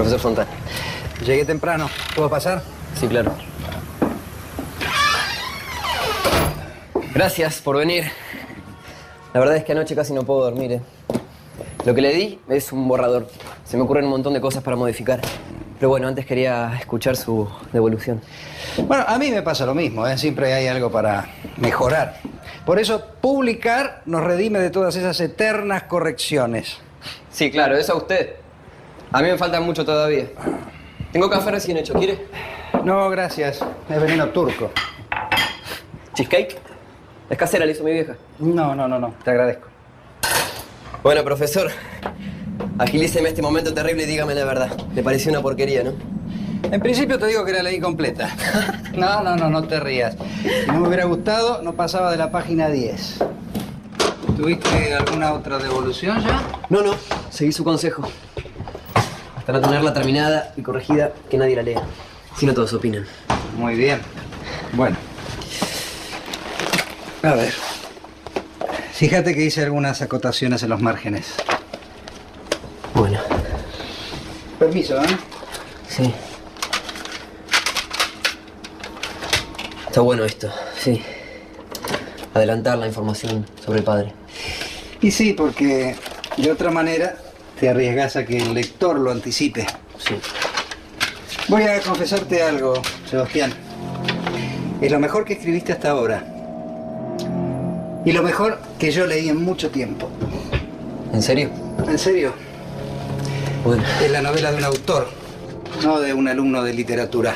Profesor Fontana. Llegué temprano. ¿Puedo pasar? Sí, claro. Gracias por venir. La verdad es que anoche casi no puedo dormir, ¿eh? Lo que le di es un borrador. Se me ocurren un montón de cosas para modificar. Pero bueno, antes quería escuchar su devolución. Bueno, a mí me pasa lo mismo, ¿eh? Siempre hay algo para mejorar. Por eso, publicar nos redime de todas esas eternas correcciones. Sí, claro, eso a usted. A mí me falta mucho todavía. Tengo café recién hecho, ¿quiere? No, gracias. Es veneno turco. ¿Cheesecake? Es casera, la hizo mi vieja. No. Te agradezco. Bueno, profesor, agilíceme este momento terrible y dígame la verdad. Le pareció una porquería, ¿no? En principio te digo que la leí completa. No te rías. Si no me hubiera gustado, no pasaba de la página 10. ¿Tuviste alguna otra devolución ya? No, seguí su consejo. Hasta no tenerla terminada y corregida, que nadie la lea. Si no, todos opinan. Muy bien. Bueno. A ver. Fíjate que hice algunas acotaciones en los márgenes. Bueno. Permiso, ¿eh? Sí. Está bueno esto, sí. Adelantar la información sobre el padre. Y sí, porque de otra manera te arriesgas a que el lector lo anticipe. Sí. Voy a confesarte algo, Sebastián. Es lo mejor que escribiste hasta ahora. Y lo mejor que yo leí en mucho tiempo. ¿En serio? ¿En serio? Bueno. Es la novela de un autor, no de un alumno de literatura.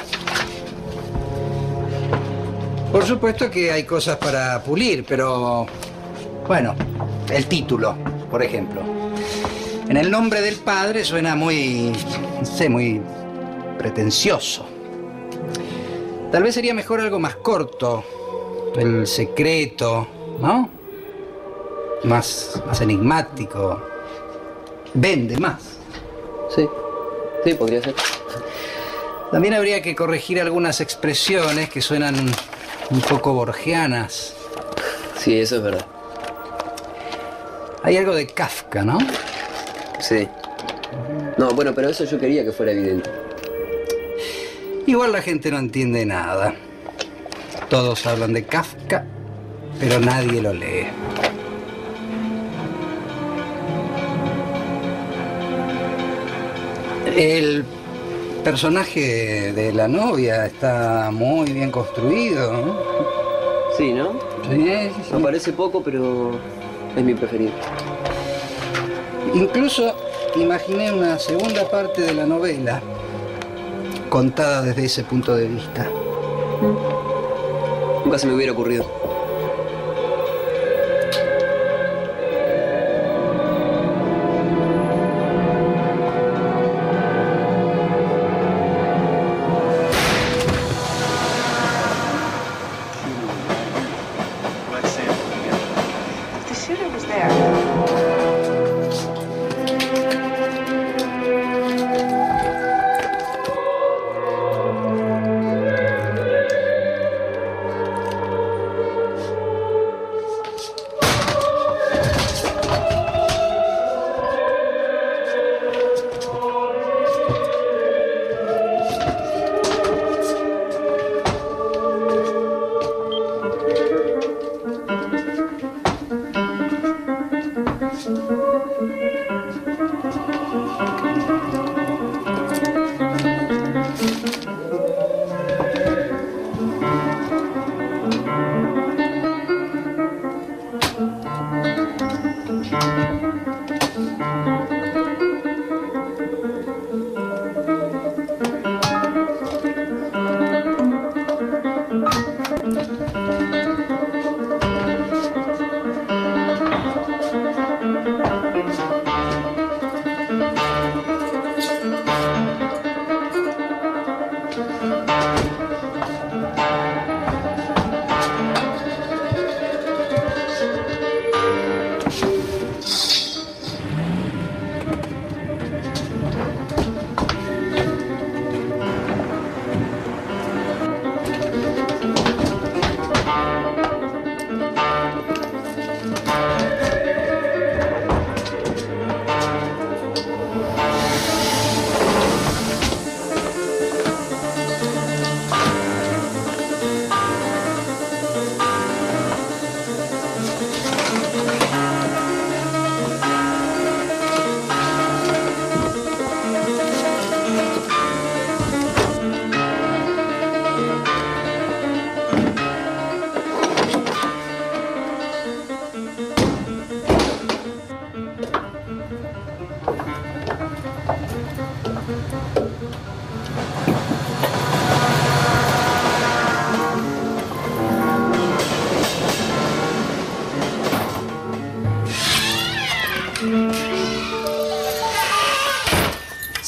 Por supuesto que hay cosas para pulir, pero... Bueno, el título, por ejemplo. En el nombre del padre suena muy... no sé, muy pretencioso. Tal vez sería mejor algo más corto. El secreto, ¿no? Más enigmático. Vende más. Sí, podría ser. También habría que corregir algunas expresiones que suenan un poco borgianas. Sí, eso es verdad. Hay algo de Kafka, ¿no? Sí. No, bueno, pero eso yo quería que fuera evidente. Igual la gente no entiende nada. Todos hablan de Kafka, pero nadie lo lee. El personaje de la novia está muy bien construido, ¿no? Sí, ¿no? Sí. Me parece poco, pero es mi preferido. Incluso imaginé una segunda parte de la novela contada desde ese punto de vista. Nunca se me hubiera ocurrido.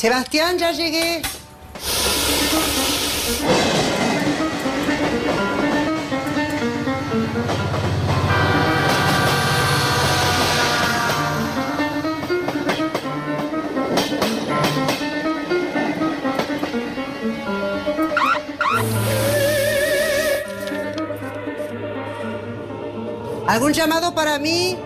Sebastián, ya llegué. ¿Algún llamado para mí?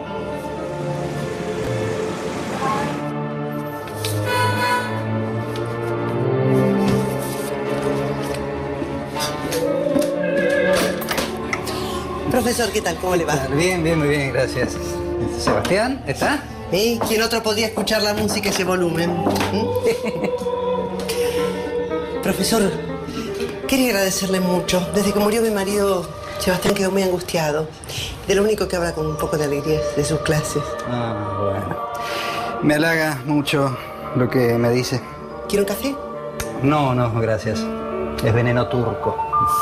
Profesor, ¿qué tal? ¿Cómo le va? Bien, bien, muy bien, gracias. ¿Sebastián? ¿Está? ¿Quién otro podría escuchar la música a ese volumen? Profesor, quería agradecerle mucho. Desde que murió mi marido, Sebastián quedó muy angustiado. De lo único que habla con un poco de alegría es de sus clases. Ah, bueno. Me halaga mucho lo que me dice. ¿Quiere un café? No, no, gracias. Es veneno turco.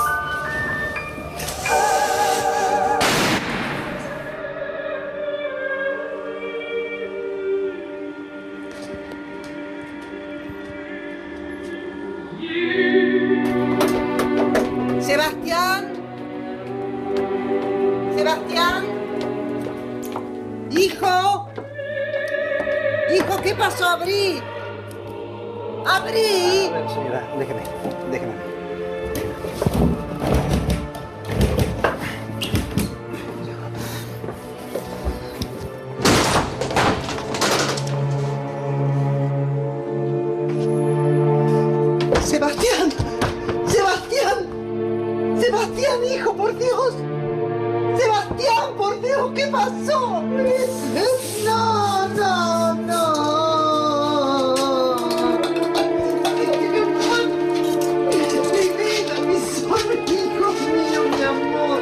Sebastián. Sebastián. Hijo. Hijo, ¿qué pasó? Abrí. Abrí. A ver, señora, déjeme. Sebastián. Sebastián. Sebastián, hijo, por Dios. Sebastián, por Dios, ¿qué pasó? No, no, no. Mi vida, mi sol, hijo mío, mi amor.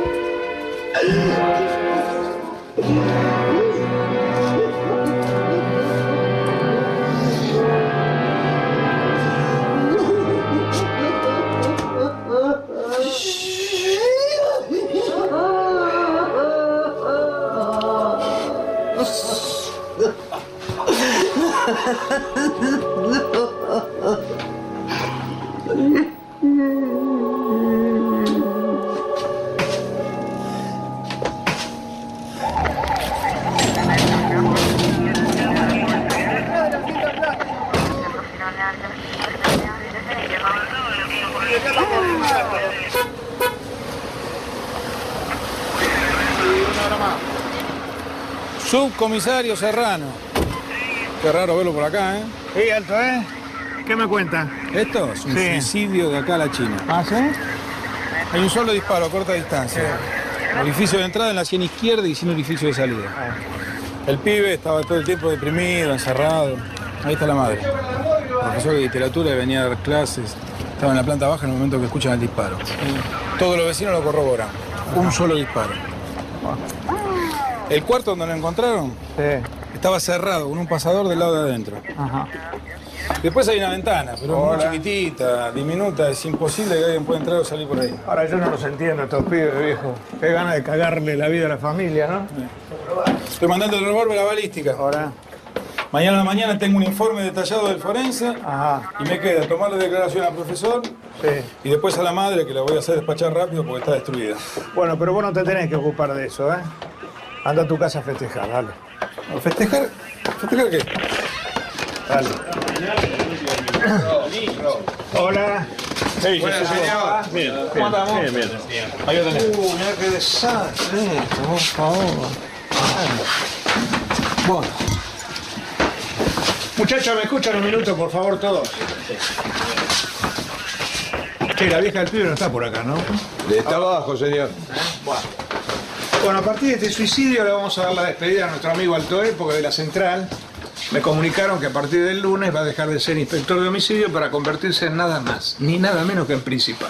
Subcomisario Serrano. Qué raro verlo por acá, ¿eh? Sí, alto, ¿eh? ¿Qué me cuenta? Esto es un Sí. suicidio de acá a la China. ¿Ah, sí? Hay un solo disparo a corta distancia. Orificio de entrada en la sien izquierda y sin orificio de salida. El pibe estaba todo el tiempo deprimido, encerrado. Ahí está la madre. Profesor de literatura y venía a dar clases. Estaba en la planta baja en el momento que escuchan el disparo. Todos los vecinos lo corroboran. Un solo disparo. El cuarto donde lo encontraron Sí. estaba cerrado con un pasador del lado de adentro. Ajá. Después hay una ventana, pero muy Hola. chiquitita, diminuta. Es imposible que alguien pueda entrar o salir por ahí. Ahora yo no los entiendo, estos pibes, viejo. Qué ganas de cagarle la vida a la familia, ¿no? Estoy mandando el revólver a la balística. Ahora. Mañana a la mañana tengo un informe detallado del forense. Ajá. Y me queda tomarle declaración al profesor Sí. y después a la madre, que la voy a hacer despachar rápido porque está destruida. Bueno, pero vos no te tenés que ocupar de eso, ¿eh? Anda a tu casa a festejar, dale. ¿A festejar? ¿Festejar qué? Dale. Hola. Sí, Buenas, señor. Bien, ¿cómo andamos? Bien, bien. Ahí lo tenés. Mirá qué desastre esto, por favor. Bueno. Muchachos, ¿me escuchan un minuto, por favor, todos? Che, la vieja del pibe no está por acá, ¿no? Está abajo, señor. Bueno, a partir de este suicidio le vamos a dar la despedida a nuestro amigo Altoé, porque de la central me comunicaron que a partir del lunes va a dejar de ser inspector de homicidio para convertirse en nada más, ni nada menos que en principal.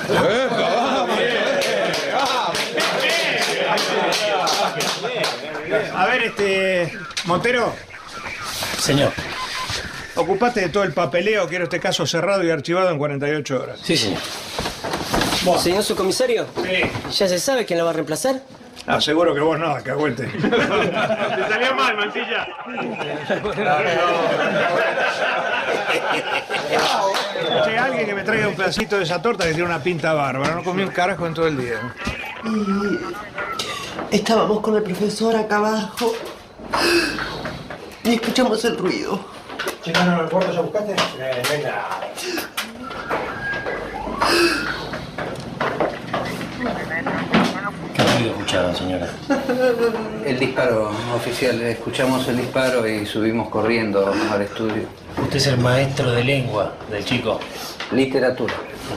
A ver, Montero. Señor. Ocupate de todo el papeleo, quiero este caso cerrado y archivado en 48 horas. Sí, señor. Bueno. Señor subcomisario, Sí. ¿ya se sabe quién lo va a reemplazar? Ah, seguro que vos no, Cacahuete. Te salió mal, Mancilla. Che, alguien que me traiga un pedacito de esa torta que tiene una pinta bárbara. No comí un carajo en todo el día. Y estábamos con el profesor acá abajo y escuchamos el ruido. ¿Checaron el puerto? ¿Ya buscaste? Venga. ¿Qué ruido escucharon, señora? El disparo, oficial. Escuchamos el disparo y subimos corriendo al estudio. Usted es el maestro de lengua del chico. Literatura.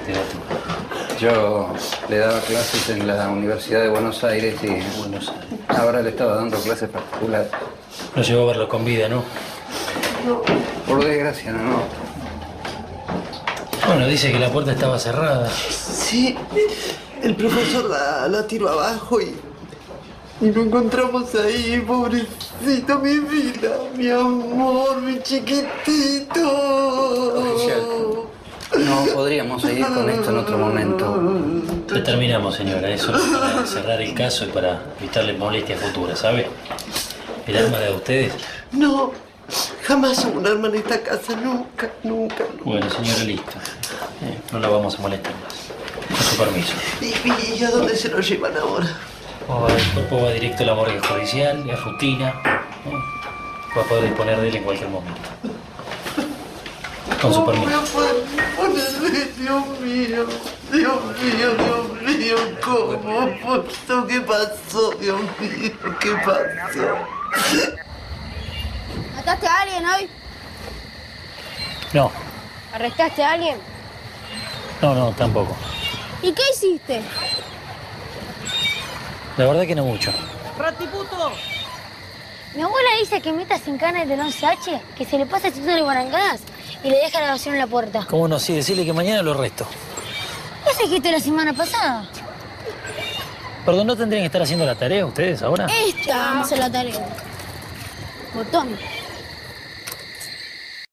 Yo le daba clases en la Universidad de Buenos Aires y ahora le estaba dando clases particulares. No llegó a verlo con vida, ¿no? Por desgracia, no. Bueno, dice que la puerta estaba cerrada. Sí, el profesor la tiró abajo y lo encontramos ahí, pobrecito, mi vida, mi amor, mi chiquitito. Oficial, no podríamos seguir con esto en otro momento. Ya terminamos, señora. Eso es para cerrar el caso y para evitarle molestias futuras, ¿sabe? El arma de ustedes. No, jamás hubo un arma en esta casa, nunca, nunca. Bueno, señora, listo. No la vamos a molestar más. Con su permiso. ¿Y a dónde se lo llevan ahora? El cuerpo va directo a la morgue judicial, es rutina. Va a poder disponer de él en cualquier momento. Con su permiso. No puedo ponerme, Dios mío, ¿cómo pasó? ¿Qué pasó, Dios mío? ¿Qué pasó? ¿Mataste a alguien hoy? No, ¿Arrestaste a alguien? no, tampoco. ¿Y qué hiciste? La verdad que no mucho. ¡Ratiputo! Mi abuela dice que meta sin canas del 11H, que se le pasa haciéndole barangadas y le deja la basura en la puerta. ¿Cómo no? Sí, decirle que mañana lo arresto. ¿Eso dijiste la semana pasada? Perdón, ¿no tendrían que estar haciendo la tarea ustedes ahora? Esta vamos a hacer la tarea. Botón.